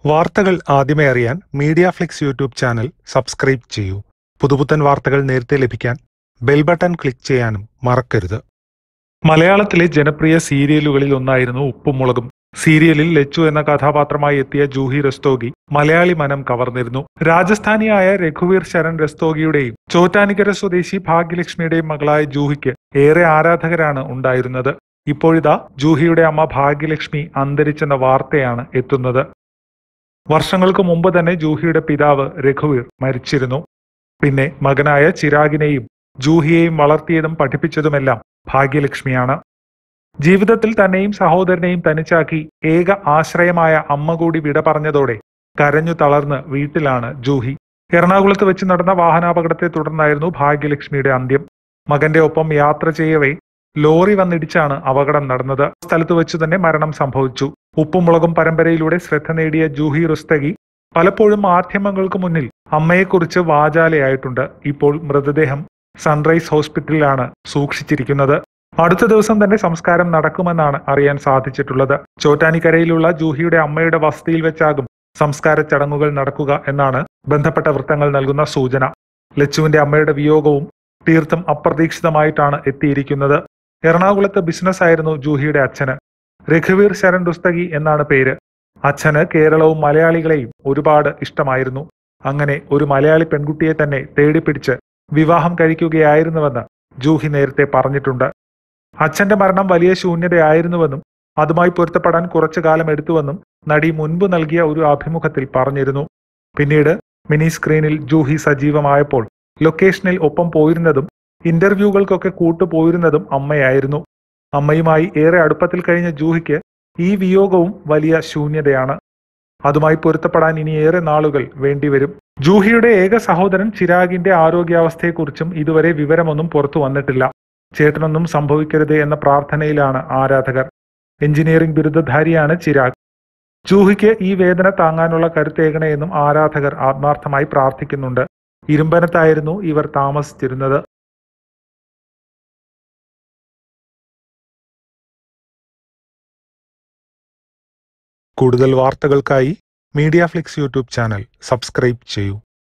വാർത്തകൾ ആദ്യമേ അറിയാൻ Media Flix YouTube channel subscribe ചെയ്യൂ. പുതുപുത്തൻ വാർത്തകൾ നേരത്തെ ലഭിക്കാൻ ബെൽ ബട്ടൺ ക്ലിക്ക് ചെയ്യാനും മറക്കരുത്. മലയാളത്തിലെ ജനപ്രിയ സീരിയലുകളിൽ ഒന്നായിരുന്നു ഉപ്പും മുളകും. സീരിയലിൽ ലച്ചു എന്ന കഥാപാത്രമായി എത്തിയ ജൂഹി രസ്തോഗി മലയാളി മനം കവർന്നിരുന്നു. രാജസ്ഥാനിയായ രഘുവീർ ശരൺ രസ്തോഗിയുടെയും ചോറ്റാനിക്കര സ്വദേശി ഭാഗ്യലക്ഷ്മിയുടെയും മകളായ ജൂഹിക്ക് ഏറെ ആരാധകരാണ് ഉണ്ടായിരുന്നത്. ഇപ്പോഴിതാ ജൂഹിയുടെ അമ്മ ഭാഗ്യലക്ഷ്മി അന്തരിച്ചെന്ന വാർത്തയാണ് എത്തുന്നത്. വർഷങ്ങൾക്ക് മുമ്പ് തന്നെ ജൂഹിയുടെ പിതാവ് രഘുവീർ മരിച്ചിരുന്നു. പിന്നെ മകനായ ചിരാഗിനെയും ജൂഹിയെയും വളർത്തിയതും പഠിപ്പിച്ചതുമെല്ലാം ഭാഗ്യലക്ഷ്മിയാണ്. ജീവിതത്തിൽ തന്നെയും സഹോദരനെയും തനിച്ചാക്കി ഏക ആശ്രയമായ അമ്മ കൂടി വിട പറഞ്ഞതോടെ കരഞ്ഞു തളർന്ന് വീട്ടിലാണ് ജൂഹി. എറണാകുളത്ത് വെച്ച് നടന്ന വാഹനാപകടത്തെ തുടർന്നായിരുന്നു ഭാഗ്യലക്ഷ്മിയുടെ അന്ത്യം. മകന്റെ ഒപ്പം യാത്ര ചെയ്യവേ ലോറി വന്നിടിച്ചാണ് അപകടം നടന്നത്. സ്ഥലത്ത് വെച്ച് തന്നെ മരണം സംഭവിച്ചു. ഉപ്പും മുളകും പരമ്പരയിലൂടെ ശ്രദ്ധ നേടിയ ജൂഹി റുസ്തഗി പലപ്പോഴും മാധ്യമങ്ങൾക്ക് മുന്നിൽ അമ്മയെക്കുറിച്ച് വാചാലയായിട്ടുണ്ട്. ഇപ്പോൾ മൃതദേഹം സൺറൈസ് ഹോസ്പിറ്റലിലാണ് സൂക്ഷിച്ചിരിക്കുന്നത്. അടുത്ത ദിവസം തന്നെ സംസ്കാരം നടക്കുമെന്നാണ് അറിയാൻ സാധിച്ചിട്ടുള്ളത്. ചോറ്റാനിക്കരയിലുള്ള ജൂഹിയുടെ അമ്മയുടെ വസതിയിൽ വെച്ചാകും സംസ്കാര ചടങ്ങുകൾ നടക്കുക എന്നാണ് ബന്ധപ്പെട്ട വൃത്തങ്ങൾ നൽകുന്ന സൂചന. ലച്ചുവിന്റെ അമ്മയുടെ വിയോഗവും തീർത്തും അപ്രതീക്ഷിതമായിട്ടാണ് എത്തിയിരിക്കുന്നത്. എറണാകുളത്ത് ബിസിനസ് ആയിരുന്നു ജൂഹിയുടെ അച്ഛന്. രഘുവീർ ശരൺ റുസ്തഗി എന്നാണ് പേര്. അച്ഛന് കേരളവും മലയാളികളെയും ഒരുപാട് ഇഷ്ടമായിരുന്നു. അങ്ങനെ ഒരു മലയാളി പെൺകുട്ടിയെ തന്നെ തേടിപ്പിടിച്ച് വിവാഹം കഴിക്കുകയായിരുന്നുവെന്ന് ജൂഹി നേരത്തെ പറഞ്ഞിട്ടുണ്ട്. അച്ഛന്റെ മരണം വലിയ ശൂന്യതയായിരുന്നുവെന്നും അതുമായി പൊരുത്തപ്പെടാൻ കുറച്ചു കാലം എടുത്തുവെന്നും നടി മുൻപ് നൽകിയ ഒരു അഭിമുഖത്തിൽ പറഞ്ഞിരുന്നു. പിന്നീട് മിനി സ്ക്രീനിൽ ജൂഹി സജീവമായപ്പോൾ ലൊക്കേഷനിൽ ഒപ്പം പോയിരുന്നതും ഇന്റർവ്യൂകൾക്കൊക്കെ കൂട്ടുപോയിരുന്നതും അമ്മയായിരുന്നു. അമ്മയുമായി ഏറെ അടുപ്പത്തിൽ കഴിഞ്ഞ ജൂഹിക്ക് ഈ വിയോഗവും വലിയ ശൂന്യതയാണ്. അതുമായി പൊരുത്തപ്പെടാൻ ഇനി ഏറെ നാളുകൾ വേണ്ടിവരും. ജൂഹിയുടെ ഏക സഹോദരൻ ചിരാഗിന്റെ ആരോഗ്യാവസ്ഥയെക്കുറിച്ചും ഇതുവരെ വിവരമൊന്നും പുറത്തു വന്നിട്ടില്ല. ചേട്ടനൊന്നും സംഭവിക്കരുതേ എന്ന പ്രാർത്ഥനയിലാണ് ആരാധകർ. എഞ്ചിനീയറിംഗ് ബിരുദധാരിയാണ് ചിരാഗ്. ജൂഹിക്ക് ഈ വേദന താങ്ങാനുള്ള കരുത്തേകണേ എന്നും ആരാധകർ ആത്മാർത്ഥമായി പ്രാർത്ഥിക്കുന്നുണ്ട്. ഇരുമ്പനത്തായിരുന്നു ഇവർ താമസിച്ചിരുന്നത്. കൂടുതൽ വാർത്തകൾക്കായി Media Flix YouTube channel subscribe ചെയ്യൂ.